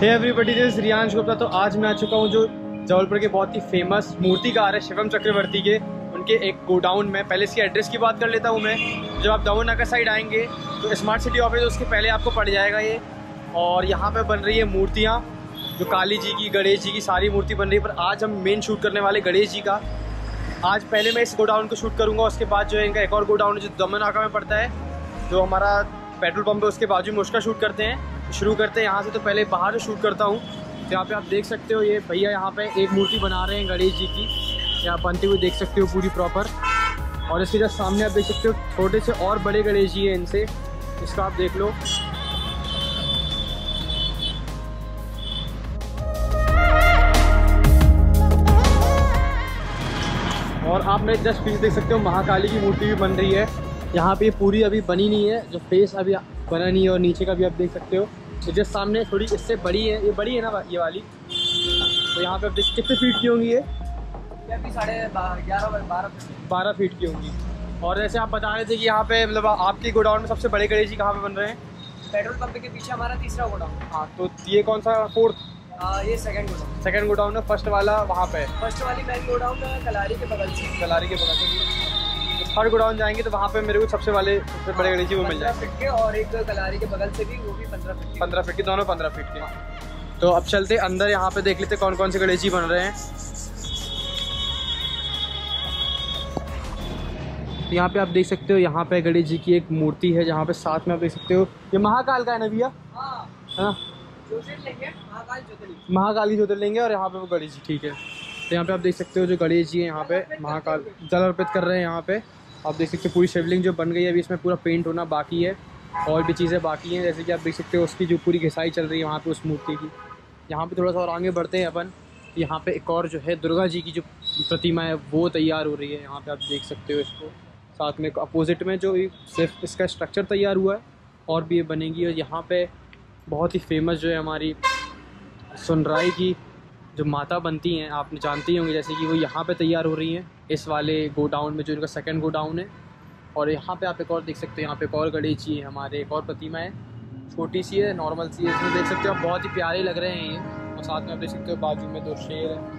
Hey everybody, this is Riyansh Gupta. तो आज मैं आ चुका हूँ जो जबलपुर के बहुत ही फेमस मूर्तिकार है शिवम चक्रवर्ती के, उनके एक गोडाउन में। पहले इसके एड्रेस की बात कर लेता हूँ मैं। जब आप दामन नगर साइड आएंगे तो स्मार्ट सिटी ऑफिस उसके पहले आपको पड़ जाएगा ये। और यहाँ पे बन रही है मूर्तियाँ, जो काली जी की, गणेश जी की सारी मूर्ति बन रही है। पर आज हम मेन शूट करने वाले गणेश जी का। आज पहले मैं इस गोडाउन को शूट करूँगा, उसके बाद जो है इनका एक और गोडाउन है जो दामन नाका में पड़ता है, जो हमारा पेट्रोल पंप है उसके बाजू में, उसका शूट करते हैं। शुरू करते हैं यहाँ से। तो पहले बाहर शूट करता हूँ। तो यहाँ पे आप देख सकते हो ये भैया यहाँ पे एक मूर्ति बना रहे हैं गणेश जी की, यहाँ बनते हुए देख सकते हो पूरी प्रॉपर। और इसके जस्ट सामने आप देख सकते हो छोटे से और बड़े गणेश जी हैं इनसे, इसका आप देख लो। और आप मेरे जस्ट पीछे देख सकते हो महाकाली की मूर्ति भी बन रही है यहाँ पे। पूरी अभी बनी नहीं है, जो फेस अभी बना नहीं है। और नीचे का भी आप देख सकते हो, तो जस्ट सामने थोड़ी इससे बड़ी है, ये बड़ी है ना ये वाली। तो यहाँ पे आप देख कितने फीट की होंगी ये? अभी 12 फीट की होंगी। और जैसे आप बता रहे थे कि यहाँ पे मतलब आपके गोडाउन में सबसे बड़े गणेश जी कहाँ पे बन रहे हैं? पेट्रोल पंप के पीछे हमारा तीसरा गोडाउन। हाँ, तो ये कौन सा? फोर्थ? ये सेकंड गोडाउन है। फर्स्ट वाला वहाँ पे? फर्स्ट वाली मेन गोडाउन कलारी के बगल से। थर्ड गोडाउन जाएंगे तो वहाँ पे मेरे को सबसे बड़े गणेश जी वो मिल जाएंगे 15 फीट के, और एक कलारी के बगल से भी, वो भी 15 फीट के, दोनों 15 फीट के। तो अब चलते अंदर, यहाँ पे देख लेते कौन कौन से गणेश जी बन रहे हैं। तो यहाँ पे आप देख सकते हो, यहाँ पे गणेश जी की एक मूर्ति है, जहाँ पे साथ में आप देख सकते हो ये महाकाल का है ना भैया? है ना, महाकाल की ज्योतिर्लिंग है। और यहाँ पे वो गणेश जी, ठीक है। तो यहाँ पे आप देख सकते हो जो गणेश जी है यहाँ पे महाकाल जल अर्पित कर रहे हैं। यहाँ पे आप देख सकते हो पूरी शिवलिंग जो बन गई है, अभी इसमें पूरा पेंट होना बाकी है, और भी चीज़ें बाकी हैं। जैसे कि आप देख सकते हो उसकी जो पूरी घिसाई चल रही है वहाँ पे उस मूर्ति की। यहाँ पे थोड़ा सा और आगे बढ़ते हैं अपन। यहाँ पे एक और जो है दुर्गा जी की जो प्रतिमा है वो तैयार हो रही है। यहाँ पे आप देख सकते हो इसको, साथ में अपोजिट में जो सिर्फ इसका स्ट्रक्चर तैयार हुआ है, और भी ये बनेगी। और यहाँ पे बहुत ही फेमस जो है हमारी सुनराई की जो माता बनती हैं, आपने जानती होंगी, जैसे कि वो यहाँ पे तैयार हो रही हैं इस वाले गोडाउन में, जो इनका सेकंड गोडाउन है। और यहाँ पे आप एक और देख सकते हो, यहाँ पे एक और गणेश जी है हमारे, एक और प्रतिमा है, छोटी सी है, नॉर्मल सी है। इसमें देख सकते हो आप बहुत ही प्यारे लग रहे हैं ये। और साथ में आप देख सकते हो बाजू में 2 शेर है।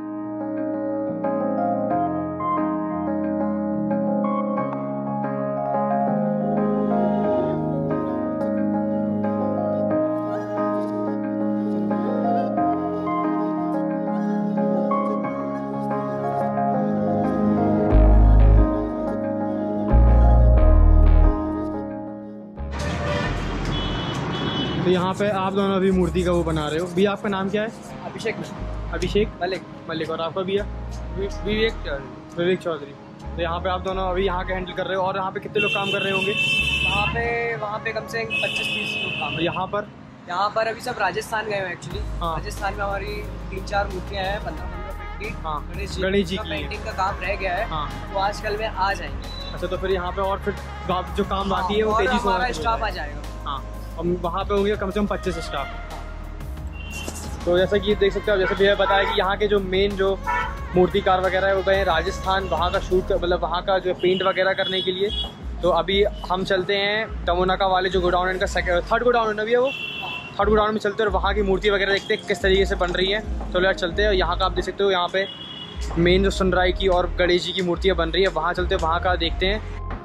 तो यहाँ पे आप दोनों अभी मूर्ति का वो बना रहे हो। भी आपका नाम क्या है? अभिषेक मलिक। और आपका भैया? विवेक चौधरी। तो यहाँ पे आप दोनों अभी यहाँ के हैंडल कर रहे हो। और यहाँ पे कितने लोग काम कर रहे होंगे? वहाँ पे कम से कम 25-30 लोग काम। यहाँ पर अभी सब राजस्थान गए हैं एक्चुअली। हाँ। राजस्थान में हमारी 3-4 मूर्तियाँ हैं 15-15 फीट की। हाँ, गणेश जी की पेंटिंग का काम रह गया है। हाँ। तो आजकल में आ जाएंगे। अच्छा, तो फिर यहाँ पे और फिर जो काम बाकी है वो तेजी से हमारा स्टाफ आ जाएगा। हाँ, और वहाँ पे होंगे कम से कम 25 स्टाफ। तो जैसा कि देख सकते हो, जैसे भैया बताया कि यहाँ के जो मेन जो मूर्तिकार वगैरह है वो गए राजस्थान, वहाँ का शूट मतलब वहाँ का जो पेंट वगैरह करने के लिए। तो अभी हम चलते हैं दमोनाका वाले जो गोडाउन है, इनका थर्ड गोडाउन है ना भैया, वो थर्ड गोडाउन में चलते हैं और वहाँ की मूर्ति वगैरह देखते हैं किस तरीके से बन रही है। चलो यार चलते हैं। यहाँ का आप देख सकते हो, यहाँ पे मेन जो सुनराई की और गणेश जी की मूर्तियाँ बन रही है, वहाँ चलते हैं, वहाँ का देखते हैं।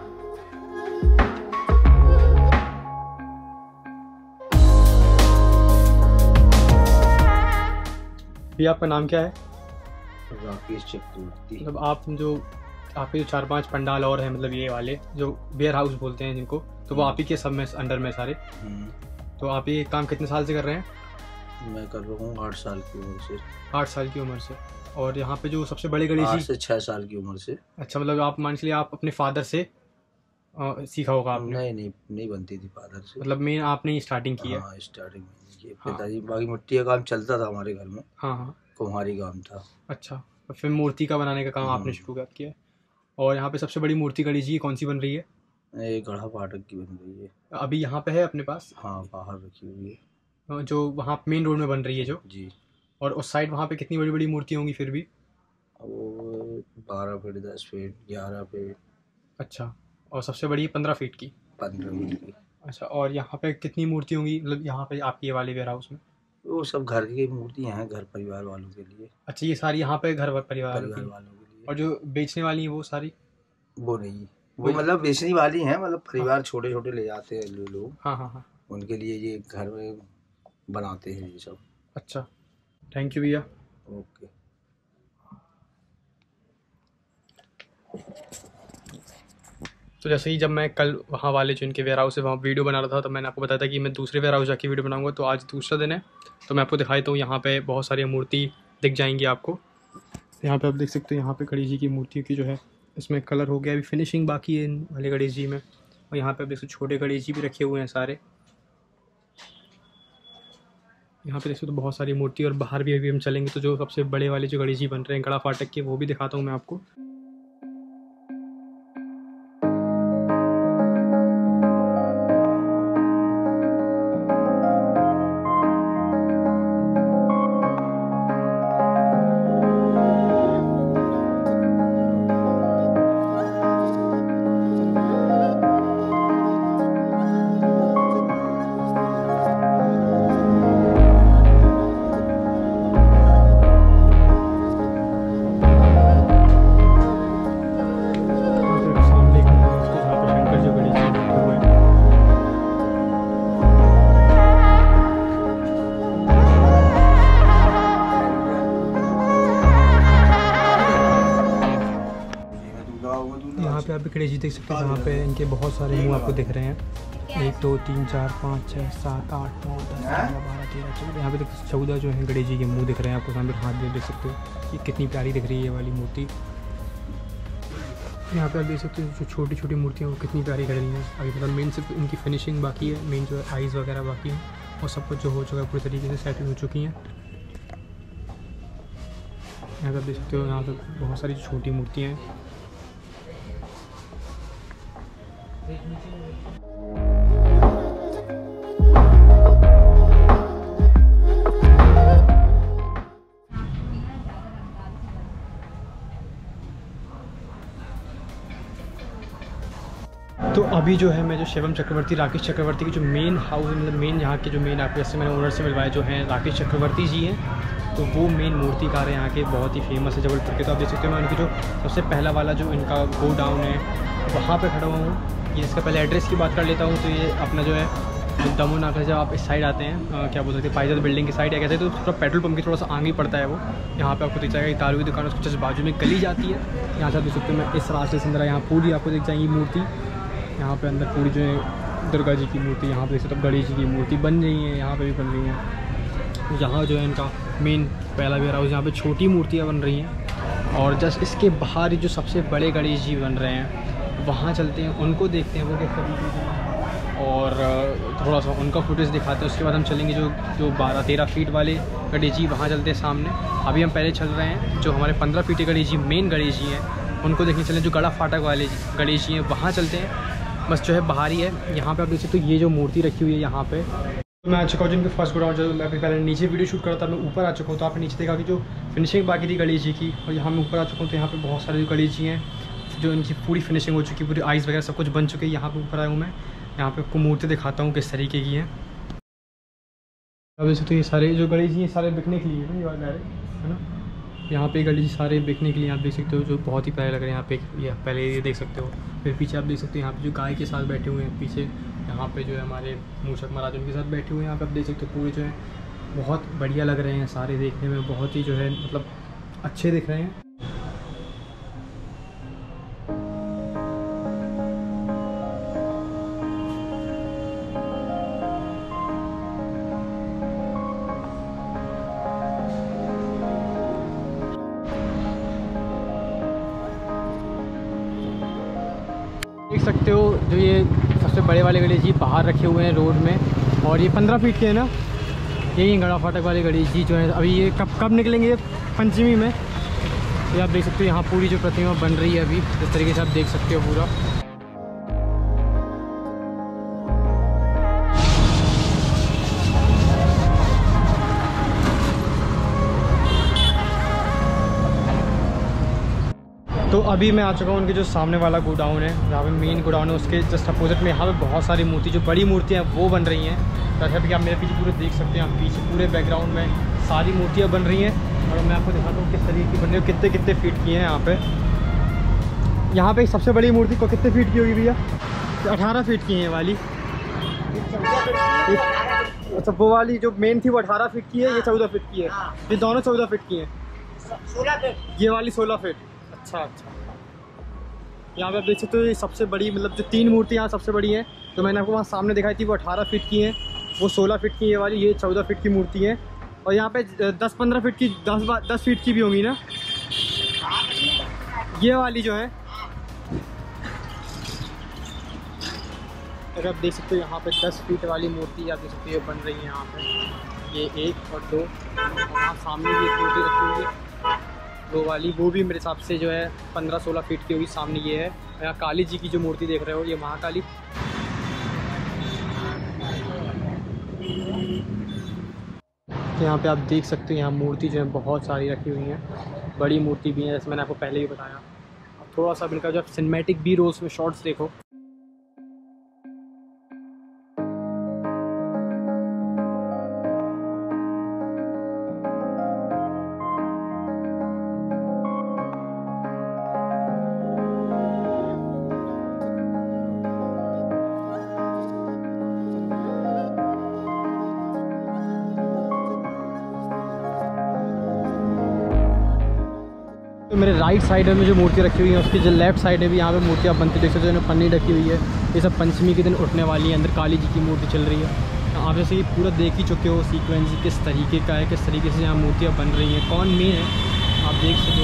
भैया आपका नाम क्या है? राकेश चक्रवर्ती। मतलब आप जो आपके जो 4-5 पंडाल और हैं, मतलब ये वाले जो वेयर हाउस बोलते हैं जिनको, तो वो आप ही के सब में अंडर में सारे। तो आप ये काम कितने साल से कर रहे हैं? मैं कर रहा हूँ 8 साल की उम्र से। 8 साल की उम्र से। और यहाँ पे जो सबसे बड़े गणेश जी 8 से 6 साल की उम्र से। अच्छा, मतलब आप मान लीजिए आप अपने फादर से सीखा होगा आपने? नहीं बनती थी फादर से, मतलब मेन आपने ही स्टार्टिंग की है? हाँ, स्टार्टिंग में की। पिताजी बाकी मिट्टी का काम चलता था हमारे घर में। हाँ, कुम्हारी काम था। अच्छा, और फिर मूर्ति का बनाने का काम आपने शुरू किया। और यहाँ पे सबसे बड़ी मूर्ति गणेश जी कौन सी बन रही है? एक गढ़ा फाटक की बन रही है अभी यहाँ पे है अपने पास? हाँ, बाहर रखी हुई है, जो वहाँ मेन रोड में बन रही है जो जी। और उस साइड वहाँ पे कितनी बड़ी बड़ी मूर्ति होंगी फिर भी? वो 12 फीट, 10 फीट, 11 फीट। अच्छा, और सबसे बड़ी 15 फीट की? 15 फीट की। अच्छा, और यहाँ पे कितनी मूर्ति होंगी मतलब यहाँ पे आपके ये वाले वेयर हाउस में? वो सब घर की मूर्तियाँ हैं, घर परिवार वालों के लिए। अच्छा, ये सारी यहाँ पे घर परिवार वालों के लिए। और जो बेचने वाली हैं वो सारी? वो नहीं, वो मतलब बेचने वाली हैं, मतलब परिवार छोटे छोटे ले जाते हैं लोग। हाँ हाँ हाँ, उनके लिए ये घर में बनाते हैं ये सब। अच्छा, थैंक यू भैया। ओके। तो जैसे ही जब मैं कल वहाँ वाले जो इनके वेयर हाउस से वहाँ वीडियो बना रहा था, तो मैंने आपको बताया था कि मैं दूसरे वेयर हाउस जाके वीडियो बनाऊंगा। तो आज दूसरा दिन है, तो मैं आपको दिखाई तो यहाँ पे बहुत सारी मूर्ति दिख जाएंगी आपको। यहाँ पे आप देख सकते हो, यहाँ पे गणेश जी की मूर्तियों की जो है इसमें कलर हो गया, अभी फिनिशिंग बाकी है इन वाले गणेश जी में। और यहाँ पे आप देख सकते छोटे गणेश जी भी रखे हुए हैं सारे। यहाँ पे देख सकते तो बहुत सारी मूर्ति, और बाहर भी अभी हम चलेंगे तो जो सबसे बड़े वाले जो गणेश जी बन रहे हैं गड़ा फाटक के, वो भी दिखाता हूँ मैं आपको। यहाँ पे आप गणेश जी देख सकते हो, यहाँ पे इनके बहुत सारे मुँह आपको दिख रहे हैं। 1 2 3 4 5 6 7 8 9 10 11 12 13 14। यहाँ पे देख 14 जो है गणेश जी के मुँह दिख रहे हैं आपको सामने। हाथ भी देख सकते हो ये कितनी प्यारी दिख रही है ये वाली मूर्ति। यहाँ पे आप देख सकते हो जो छोटी छोटी मूर्तियाँ वो कितनी प्यारी लग रही हैं। अभी मतलब मेन सिर्फ इनकी फिनिशिंग बाकी है, मेन जो आइज़ वगैरह बाकी है, और सब कुछ जो हो चुका है पूरी तरीके से सेटिंग हो चुकी हैं। यहाँ पे आप देख सकते हो, यहाँ पे बहुत सारी छोटी मूर्तियाँ हैं। तो अभी जो है मैं जो शिवम चक्रवर्ती, राकेश चक्रवर्ती की जो मेन हाउस, मतलब मेन यहाँ के जो मेन आपको जैसे मैंने ओनर से मिलवाया जो हैं राकेश चक्रवर्ती जी हैं, तो वो मेन मूर्तिकार है यहाँ के, बहुत ही फेमस है जबलपुर के। तो आप देख सकते हो मैं उनकी जो सबसे पहला वाला जो इनका गो डाउन है वहाँ पे खड़ा हुआ हूँ। ये इसका पहले एड्रेस की बात कर लेता हूँ। तो ये अपना जो है दमोह नाका, जब आप इस साइड आते हैं क्या बोल सकते हैं पाइजर बिल्डिंग की साइड है कैसे, तो थोड़ा पेट्रोल पंप की थोड़ा सा आगे ही पड़ता है वो। यहाँ पे आपको दिख जाएगा दारू की दुकान, उसके जस्ट बाजू में गली जाती है। यहाँ से आप देख सकते हो मैं इस रास्ते से अंदर यहाँ पूरी आपको दिख जाएंगी मूर्ति। यहाँ पे अंदर पूरी जो है दुर्गा जी की मूर्ति, यहाँ पे देख सकते हो गणेश जी की मूर्ति बन रही है, यहाँ पे भी बन रही है। यहाँ जो है इनका मेन पहला वेयर हाउस, यहाँ पे छोटी मूर्तियाँ बन रही हैं, और जस्ट इसके बाहर ही जो सबसे बड़े गणेश जी बन रहे हैं वहाँ चलते हैं, उनको देखते हैं वो किस तरीके से, और थोड़ा सा उनका फुटेज दिखाते हैं। उसके बाद हम चलेंगे जो 12-13 फीट वाले गणेश जी, वहाँ चलते हैं सामने। अभी हम पहले चल रहे हैं जो हमारे 15 फीट के गणेश जी, मेन गणेश जी हैं, उनको देखने चलें। जो गड़ा फाटक वाले गणेश जी हैं वहाँ चलते हैं, बस जो है बाहर ही है। यहाँ पे आप देख सकते हो ये जो मूर्ति रखी हुई है यहाँ पे, मैं आ चुका हूँ जिनके फर्स्ट गोडाउन। जो मैं अभी पहले नीचे वीडियो शूट कर रहा था, मैं ऊपर आ चुका हूँ। तो आपने नीचे देखा कि जो फिनिशिंग बाकी थी गणेश जी की, और यहाँ मैं ऊपर आ चुका हूँ। तो यहाँ पे बहुत सारे जो गणेश जी हैं जो इनकी पूरी फिनिशिंग हो चुकी है, पूरी आइज़ वगैरह सब कुछ बन चुके हैं। यहाँ पे ऊपर आया हूँ मैं, यहाँ पे आपको मूर्ति दिखाता हूँ किस तरीके की हैं। अब जैसे तो ये सारे जो गणेश जी हैं सारे बिकने के लिए है ना। यहाँ पे गणेश जी सारे बिकने के लिए आप देख सकते हो, जो बहुत ही प्यारे लग रहे हैं। यहाँ पे ये पहले ये देख सकते हो, फिर पीछे आप देख सकते हो यहाँ पे जो गाय के साथ बैठे हुए हैं पीछे, यहाँ पे जो है हमारे मूषक महाराज उनके साथ बैठे हुए हैं। यहाँ पे आप देख सकते हो पूरे जो है बहुत बढ़िया लग रहे हैं सारे, देखने में बहुत ही जो है मतलब अच्छे दिख रहे हैं। देख सकते हो जो ये सबसे बड़े वाले गणेश जी बाहर रखे हुए हैं रोड में, और ये 15 फीट के हैं ना, यही गड़ा फाटक वाले गणेश जी जो है। अभी ये कब निकलेंगे पंचमी में। ये आप देख सकते हो यहाँ पूरी जो प्रतिमा बन रही है अभी, इस तरीके से आप देख सकते हो पूरा। तो अभी मैं आ चुका हूँ उनके जो सामने वाला गोडाउन है, जहाँ पे मेन गोडाउन है, उसके जस्ट अपोजिट में यहाँ पे बहुत सारी मूर्ति जो बड़ी मूर्तियाँ हैं वो बन रही हैं। जैसा कि आप मेरे पीछे पूरे देख सकते हैं, आप पीछे पूरे बैकग्राउंड में सारी मूर्तियाँ बन रही हैं। और मैं आपको दिखाता हूँ किस तरीके की बन रही है, कितने कितने फीट की हैं यहाँ पे। यहाँ पे सबसे बड़ी मूर्ति को कितने फीट की होगी भैया? 18 फीट की है ये वाली। अच्छा, वो वाली जो मेन थी वो 18 फीट की है, ये 14 फीट की है। ये दोनों 14 फीट की हैं। 16 फीट, ये वाली 16 फीट। अच्छा अच्छा, यहाँ पे आप देख सकते हो ये सबसे बड़ी, मतलब जो 3 मूर्ति यहाँ सबसे बड़ी हैं, तो मैंने आपको वहाँ सामने दिखाई थी वो 18 फीट की हैं, वो 16 फीट की ये वाली, ये 14 फीट की मूर्ति है। और यहाँ पे 10-15 फीट की, 10 फीट की भी होंगी ना ये वाली जो है। अगर आप देख सकते हो यहाँ पे 10 फीट वाली मूर्ति आप देख सकते हो बन रही है यहाँ पे। ये 1 और 2, वहाँ सामने भी एक मूर्ति रखी हुई है वो वाली, वो भी मेरे हिसाब से जो है 15-16 फीट की होगी। सामने ये है, यहाँ काली जी की जो मूर्ति देख रहे हो, ये महाकाली। तो यहाँ पे आप देख सकते हो यहाँ मूर्ति जो है बहुत सारी रखी हुई हैं, बड़ी मूर्ति भी है, जैसे मैंने आपको पहले ही बताया। अब थोड़ा सा इनका जो सिनेमैटिक भी रोल्स में शॉर्ट्स देखो। तो मेरे राइट साइड में जो मूर्ति रखी हुई है, उसकी जो लेफ्ट साइड है भी यहाँ पे मूर्तियाँ बनती देख सकते हो, पन्नी ढकी हुई है। ये सब पंचमी के दिन उठने वाली है। अंदर काली जी की मूर्ति चल रही है। आप जैसे ही पूरा देख ही चुके हो सीक्वेंस किस तरीके का है, किस तरीके से यहाँ मूर्तियाँ बन रही हैं, कौन मेन है आप देख सको।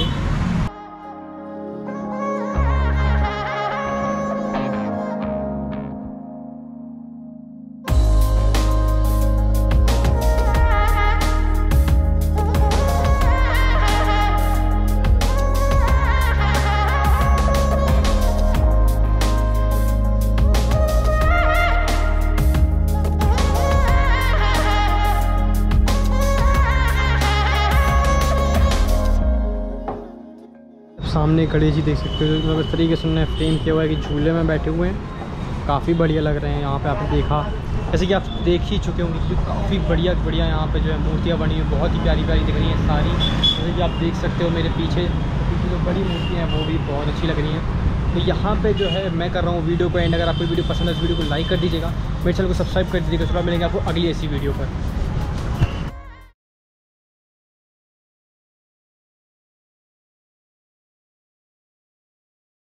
सामने गणेश जी देख सकते हो, मतलब इस तरीके से उन्होंने फ्रेम किया हुआ है कि झूले में बैठे हुए हैं। काफ़ी बढ़िया लग रहे हैं। यहाँ पे आपने देखा, जैसे कि आप देख ही चुके होंगे कि काफ़ी बढ़िया बढ़िया यहाँ पे जो है मूर्तियाँ बनी हैं, बहुत ही प्यारी प्यारी दिख रही हैं सारी। जैसे कि आप देख सकते हो मेरे पीछे जो बड़ी मूर्तियाँ हैं वो भी बहुत अच्छी लग रही हैं। तो यहाँ पे जो है मैं कर रहा हूँ वीडियो को एंड। अगर आपको वीडियो पसंद है इस वीडियो को लाइक कर दीजिएगा, मेरे चैनल को सब्सक्राइब कर दीजिएगा। उसके बाद मिलेंगे आपको अगली ऐसी वीडियो पर।